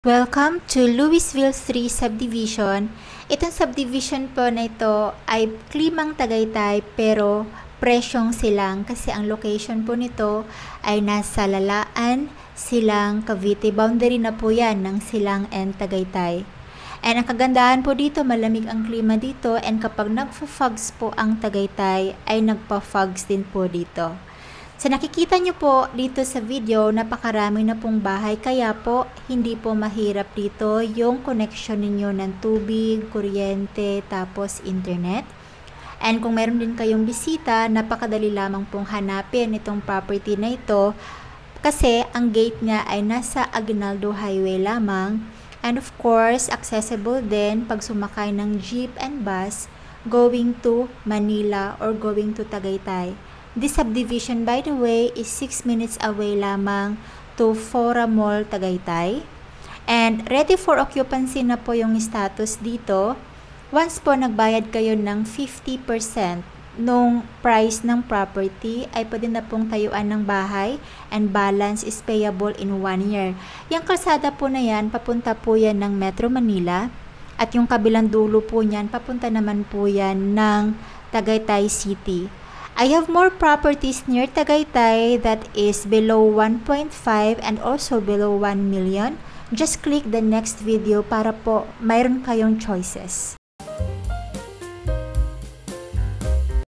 Welcome to Louiseville 3 subdivision. Itong subdivision po na ito ay klimang Tagaytay pero presyong Silang kasi ang location po nito ay nasa Lalaan, Silang, Cavite. Boundary na po yan ng Silang and Tagaytay. And ang kagandahan po dito, malamig ang klima dito, and kapag nagfa-fogs po ang Tagaytay ay nagpa-fogs din po dito. So nakikita nyo po dito sa video, napakarami na pong bahay, kaya po hindi po mahirap dito yung connection ninyo ng tubig, kuryente, tapos internet. And kung meron din kayong bisita, napakadali lamang pong hanapin itong property na ito kasi ang gate niya ay nasa Aguinaldo Hi-way lamang. And of course, accessible din pag sumakay ng jeep and bus going to Manila or going to Tagaytay. This subdivision, by the way, is 6 minutes away lamang to Fora Mall Tagaytay. And ready for occupancy na po yung status dito. Once po nagbayad kayo ng 50% nung price ng property, ay pwede na pong tayuan ng bahay and balance is payable in 1 year. Yung kalsada po na yan, papunta po yan ng Metro Manila. At yung kabilang dulo po niyan, papunta naman po yan ng Tagaytay City. I have more properties near Tagaytay that is below 1.5 and also below 1 million. Just click the next video para po mayroon kayong choices.